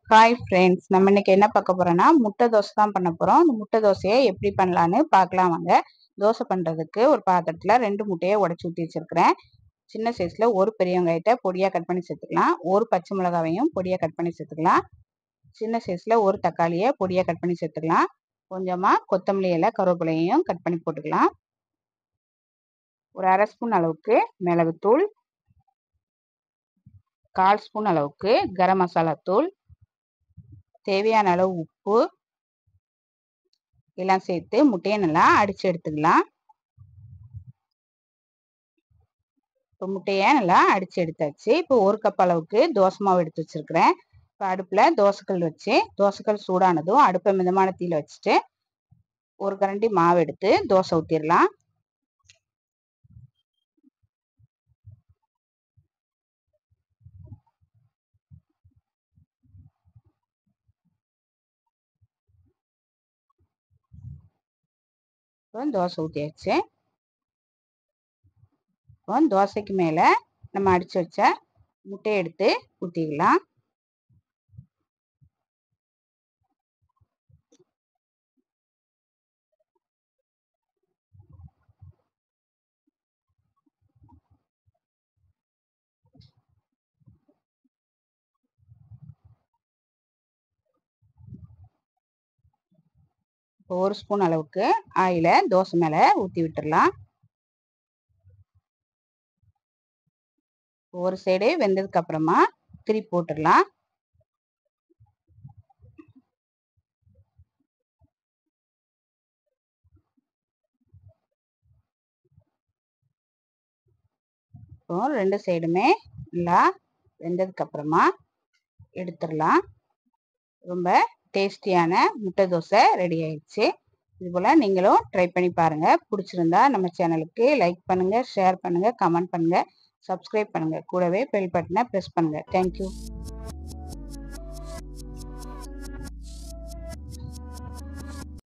Hi friends, நம்ம இன்னைக்கு என்ன பார்க்க போறோம்னா முட்டை தோசை தான் பண்ண போறோம். அந்த முட்டை தோசையை எப்படி பண்ணலான்னு பார்க்கலாம் வாங்க. தோசை பண்றதுக்கு ஒரு பாத்திரத்துல 2 முட்டையை உடைச்சு ஊற்றி வச்சிருக்கிறேன். சின்ன சைஸ்ல ஒரு பெரிய வெங்காயத்தை பொடியா கட் பண்ணி சேர்த்துக்கலாம். ஒரு பச்சை மிளகாவையும் பொடியா கட் பண்ணி சேர்த்துக்கலாம். சின்ன சைஸ்ல ஒரு தக்காளியை பொடியா கட் பண்ணி சேர்த்துக்கலாம். கொஞ்சமா கொத்தமல்லி இலை கருவேப்பிலையும் கட் பண்ணி போட்டுக்கலாம். ஒரு அரை ஸ்பூன் அளவுக்கு மிளகுத்தூள், 1/4 ஸ்பூன் அளவுக்கு கரம் மசாலா தூள், தேவையான அளவு உப்பு எல்லாம் சேர்த்து முட்டையை நல்லா அடிச்சு எடுத்துக்கலாம். இப்போ முட்டையை நல்லா அடிச்சு எடுத்தாச்சு. இப்போ ஒரு கப் அளவுக்கு தோசை மாவு எடுத்து வச்சிருக்கிறேன். இப்போ அடுப்புல தோசைக்கல் வச்சு தோசைக்கல் சூடானதும் அடுப்பை மிதமான தீயில வச்சுட்டு ஒரு கரண்டி மாவு எடுத்து தோசை ஊற்றிடலாம். இப்போ தோசை ஊற்றியாச்சு. இப்போ தோசைக்கு மேலே நம்ம அடிச்சு வச்ச முட்டையை எடுத்து ஊற்றிக்கலாம். இப்போ ஒரு ஸ்பூன் அளவுக்கு ஆயிலை தோசை மேலே ஊற்றி விட்டுடலாம். ஒரு சைடு வெந்ததுக்கு அப்புறமா திருப்பி போட்டுடலாம். இப்போ 2 சைடுமே நல்லா வெந்ததுக்கு அப்புறமா எடுத்துடலாம். ரொம்ப டேஸ்டியான முட்டை தோசை ரெடி ஆயிடுச்சு. இது போல் நீங்களும் ட்ரை பண்ணி பாருங்கள். பிடிச்சிருந்தா நம்ம சேனலுக்கு லைக் பண்ணுங்கள், ஷேர் பண்ணுங்கள், கமெண்ட் பண்ணுங்கள், சப்ஸ்கிரைப் பண்ணுங்கள். கூடவே பெல் பட்டனை ப்ரெஸ் பண்ணுங்கள். தேங்க்யூ.